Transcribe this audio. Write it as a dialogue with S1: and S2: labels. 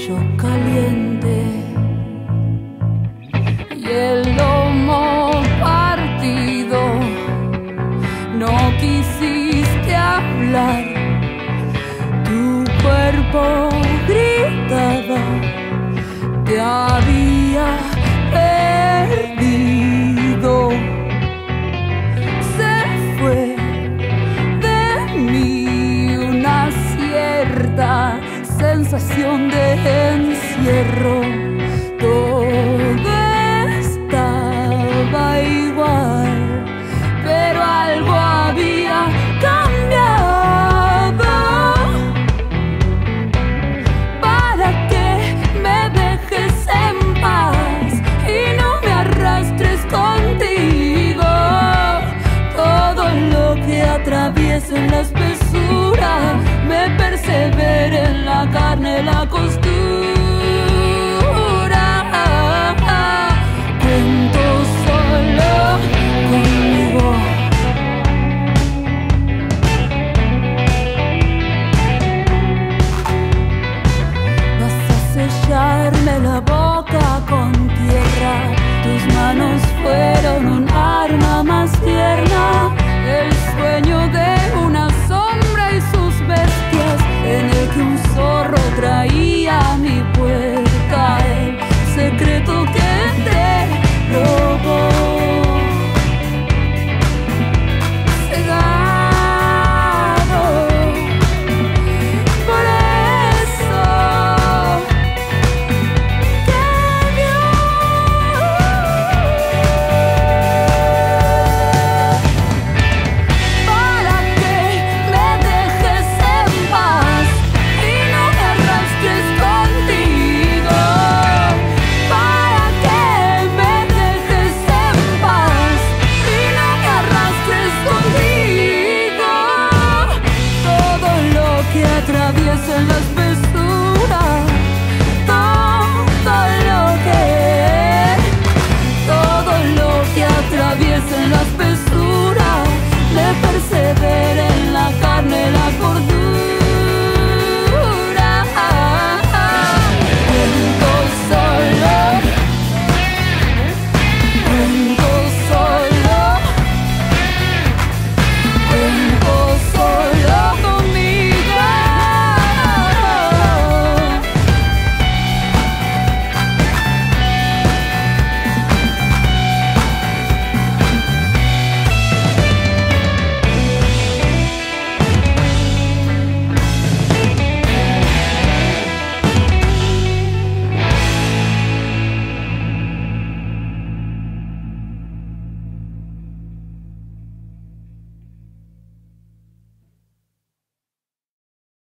S1: cuello caliente y el lomo partido. No quisiste hablar, tu cuerpo gritaba, te había perdido. Se fue de mí una cierta sensación de encierro. Todo estaba igual, pero algo había cambiado. Para que me dejes en paz y no me arrastres contigo. Todo lo que atravieso en la espesura me persevera en la carne, la costura. Cuento solo conmigo. Vas a sellarme la boca.